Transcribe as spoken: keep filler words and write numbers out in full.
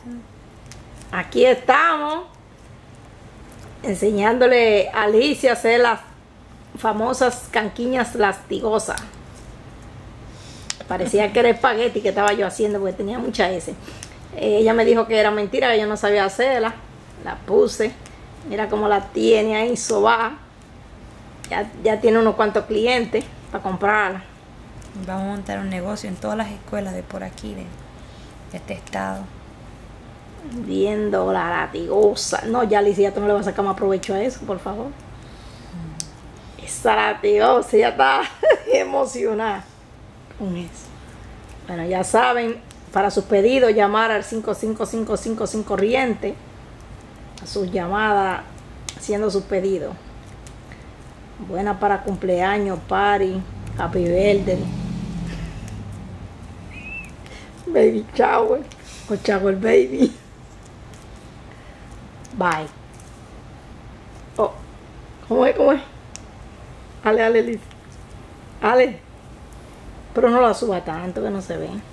Aquí estamos enseñándole a Alicia a hacer las famosas canquiñas lastigosas. Parecía que era espagueti que estaba yo haciendo porque tenía mucha S. Eh, ella me dijo que era mentira, que yo no sabía hacerla. La puse. Mira cómo la tiene ahí sobada. Ya, ya tiene unos cuantos clientes para comprarla. Vamos a montar un negocio en todas las escuelas de por aquí, de, de este estado. Viendo la latigosa. No, ya Alicia, tú no le vas a sacar más provecho a eso, por favor. Mm. Esa latigosa ya está emocionada con eso. Bueno, ya saben, para sus pedidos, llamar al cinco cinco cinco cinco cinco corriente. A sus llamadas, haciendo sus pedidos. Buena para cumpleaños, party, happy birthday, baby shower o shower baby. Bye. Oh, ¿cómo es? ¿Cómo es? Ale, ale, Liz. Ale. Pero no la suba tanto que no se ve.